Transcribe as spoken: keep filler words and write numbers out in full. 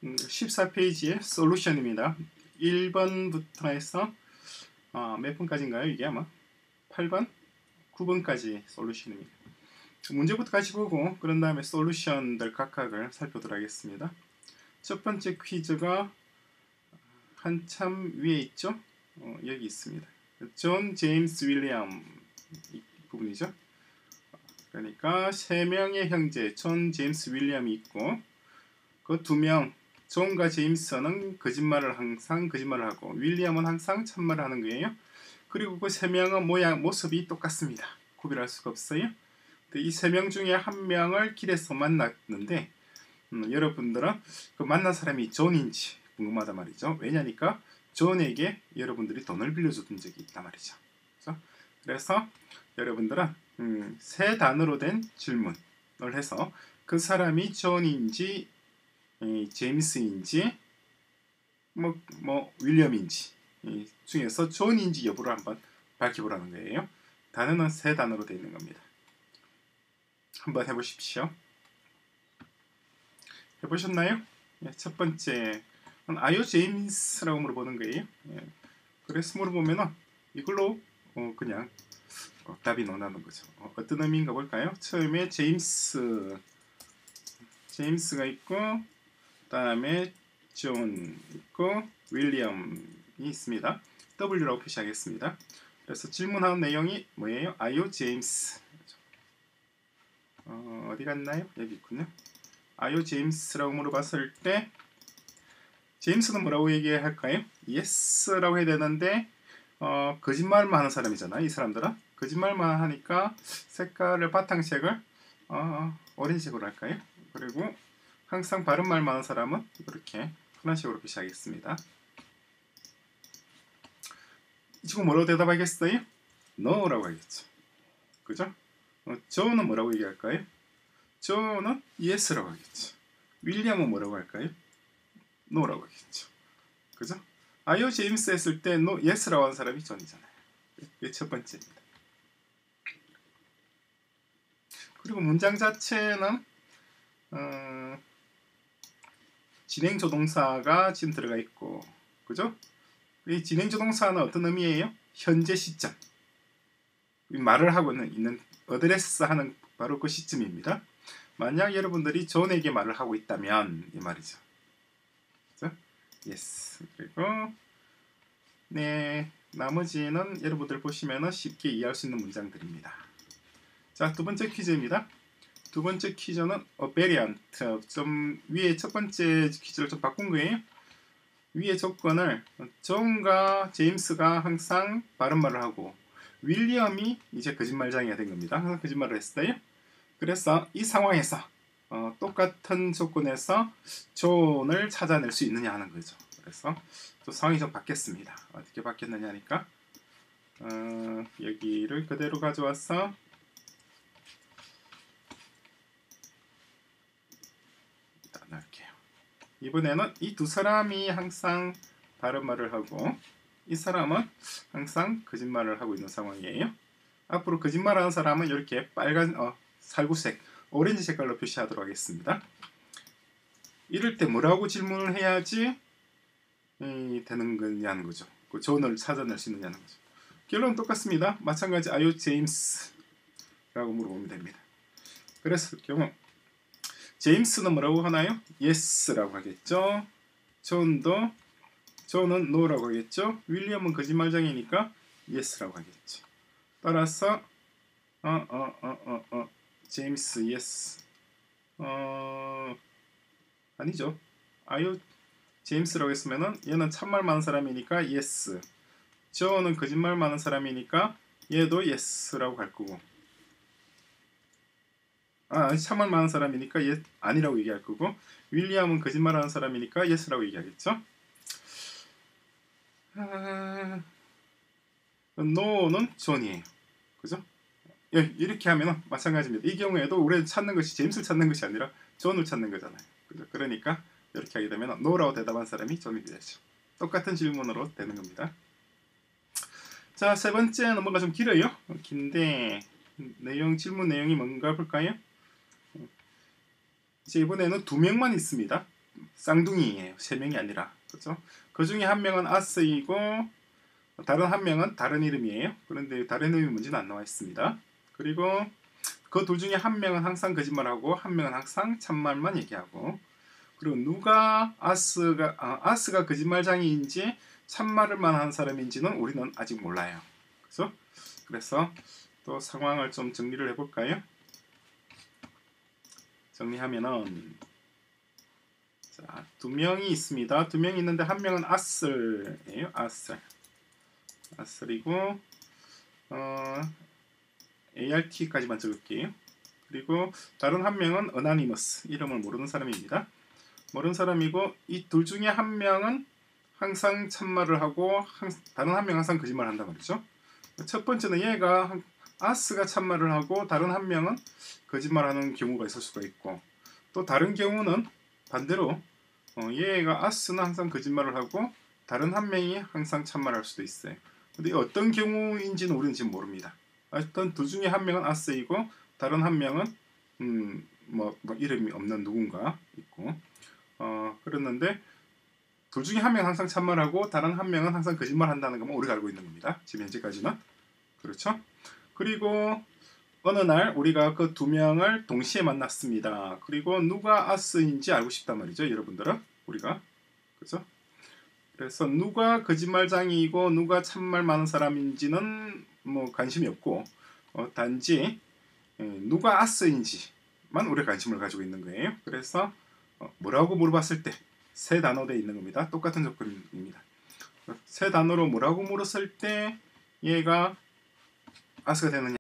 음, 십사 페이지의 솔루션입니다. 일 번부터 해서 어, 몇 번까지인가요? 이게 아마 팔 번, 구 번까지 솔루션입니다. 문제부터 같이 보고 그런 다음에 솔루션들 각각을 살펴보도록 하겠습니다. 첫 번째 퀴즈가 한참 위에 있죠? 어, 여기 있습니다. 존 제임스 윌리엄 이 부분이죠. 그러니까 세 명의 형제 존 제임스 윌리엄이 있고 그 두 명 존과 제임스는 거짓말을 항상 거짓말을 하고 윌리엄은 항상 참말을 하는 거예요. 그리고 그 세 명은 모양 모습이 똑같습니다. 구별할 수가 없어요. 이 세 명 중에 한 명을 길에서 만났는데 음, 여러분들은 그 만난 사람이 존인지 궁금하단 말이죠. 왜냐니까 존에게 여러분들이 돈을 빌려줬던 적이 있단 말이죠. 그래서, 그래서 여러분들은 음, 세 단어로 된 질문을 해서 그 사람이 존인지 이, 제임스인지 뭐, 뭐 윌리엄인지 이 중에서 존인지 여부를 한번 밝혀보라는 거예요. 단어는 세 단어로 되어 있는 겁니다. 한번 해보십시오. 해보셨나요? 예, 첫 번째 아요 제임스라고 물어보는 거예요. 예, 그래서 물어보면은 이걸로 어, 그냥 어, 답이 나오는 거죠. 어, 어떤 의미인가 볼까요? 처음에 제임스 제임스가 있고 다음에 존 있고 윌리엄이 있습니다. W라고 표시하겠습니다. 그래서 질문하는 내용이 뭐예요? 아요 제임스 어, 어디 갔나요? 여기 있군요. 아요 제임스라고 물어봤을 때 제임스는 뭐라고 얘기할까요? Yes라고 해야 되는데 어, 거짓말만 하는 사람이잖아. 이 사람들은 거짓말만 하니까 색깔을 바탕색을 어, 오렌지색으로 할까요? 그리고 항상 바른 말만 하는 사람은 이렇게 파란색으로 표시하겠습니다. 이 친구 뭐라고 대답하겠어요? No라고 하겠죠. 그죠? 어, 조는 뭐라고 얘기할까요? 조는 Yes라고 하겠죠. 윌리엄은 뭐라고 할까요? No라고 하겠죠. 그죠? 아요 제임스 했을 때 no, Yes라고 하는 사람이 존이잖아요. 이게 첫 번째입니다. 그리고 문장 자체는 어, 진행조동사가 지금 들어가 있고 그죠? 이 진행조동사는 어떤 의미예요? 현재 시점 말을 하고 있는 어드레스 하는 바로 그 시점입니다. 만약 여러분들이 존에게 말을 하고 있다면 이 말이죠. 그죠? Yes. 그리고 네 나머지는 여러분들 보시면 쉽게 이해할 수 있는 문장들입니다. 자, 두 번째 퀴즈입니다. 두 번째 퀴즈는 어, variant. 좀 위에 첫 번째 퀴즈를 좀 바꾼 거예요. 위의 조건을 존과 제임스가 항상 바른 말을 하고 윌리엄이 이제 거짓말쟁이가 된 겁니다. 항상 거짓말을 했어요. 그래서 이 상황에서 어, 똑같은 조건에서 존을 찾아낼 수 있느냐 하는 거죠. 그래서 또 상황이 좀 바뀌었습니다. 어떻게 바뀌었느냐 하니까 어, 여기를 그대로 가져와서 일단 넣을게요. 이번에는 이 두 사람이 항상 바른 말을 하고 이 사람은 항상 거짓말을 하고 있는 상황이에요. 앞으로 거짓말하는 사람은 이렇게 빨간 어, 살구색, 오렌지 색깔로 표시하도록 하겠습니다. 이럴 때 뭐라고 질문을 해야지 이, 되는 거냐는 거죠. 그 존을 찾아낼 수 있느냐는 거죠. 결론은 똑같습니다. 마찬가지 아요 제임스라고 물어보면 됩니다. 그래서 경우 제임스는 뭐라고 하나요? Yes라고 하겠죠. 존도 존은 No라고 하겠죠. 윌리엄은 거짓말쟁이니까 Yes라고 하겠죠. 따라서 어 어 어 어 어 제임스 Yes 어 아니죠. 아유 제임스라고 했으면은 얘는 참말 많은 사람이니까 Yes. 존은 거짓말 많은 사람이니까 얘도 Yes라고 할 거고. 아, 참말 많은 사람이니까 yes, 아니라고 얘기할 거고 윌리엄은 거짓말하는 사람이니까 yes라고 얘기하겠죠. 아, no는 존이에요. 그죠? 예, 이렇게 하면 마찬가지입니다. 이 경우에도 우리는 찾는 것이 제임스를 찾는 것이 아니라 존을 찾는 거잖아요. 그죠? 그러니까 이렇게 하게 되면 no라고 대답한 사람이 존이 되죠. 똑같은 질문으로 되는 겁니다. 자, 세 번째는 뭔가 좀 길어요. 긴데 내용 질문 내용이 뭔가 볼까요? 이제 이번에는 두 명만 있습니다. 쌍둥이예요. 세 명이 아니라. 그죠? 그 중에 한 명은 아스이고 다른 한 명은 다른 이름이에요. 그런데 다른 이름이 뭔지는 안 나와 있습니다. 그리고 그 둘 중에 한 명은 항상 거짓말하고 한 명은 항상 참말만 얘기하고, 그리고 누가 아스가 아, 아스가 거짓말장애인지 참말을만 하는 사람인지는 우리는 아직 몰라요. 그래서 그래서 또 상황을 좀 정리를 해볼까요? 정리하면은 자, 두 명이 있습니다. 두 명이 있는데 한 명은 아슬이에요. 아슬. 아슬이고 어, 에이알티까지만 적을게요. 그리고 다른 한 명은 어나니머스, 이름을 모르는 사람입니다. 모르는 사람이고 이 둘 중에 한 명은 항상 참말을 하고 한, 다른 한 명은 항상 거짓말을 한단 말이죠. 첫 번째는 얘가 아스가 참말을 하고 다른 한 명은 거짓말하는 경우가 있을 수가 있고, 또 다른 경우는 반대로 어, 얘가 아스는 항상 거짓말을 하고 다른 한 명이 항상 참말할 수도 있어요. 근데 어떤 경우인지는 우리는 지금 모릅니다. 어떤 둘 중에 한 명은 아스이고 다른 한 명은 음, 뭐, 뭐 이름이 없는 누군가 있고, 어, 그랬는데 둘 중에 한 명은 항상 참말하고 다른 한 명은 항상 거짓말한다는 것만 우리가 알고 있는 겁니다. 지금 현재까지는. 그렇죠? 그리고 어느 날 우리가 그 두 명을 동시에 만났습니다. 그리고 누가 아스인지 알고 싶단 말이죠, 여러분들은. 우리가. 그렇죠? 그래서 누가 거짓말장이고 누가 참말 많은 사람인지는 뭐 관심이 없고, 어, 단지 에, 누가 아스인지만 우리가 관심을 가지고 있는 거예요. 그래서 어, 뭐라고 물어봤을 때 세 단어로 있는 겁니다. 똑같은 조건입니다. 세 단어로 뭐라고 물었을 때 얘가 아스가 되느냐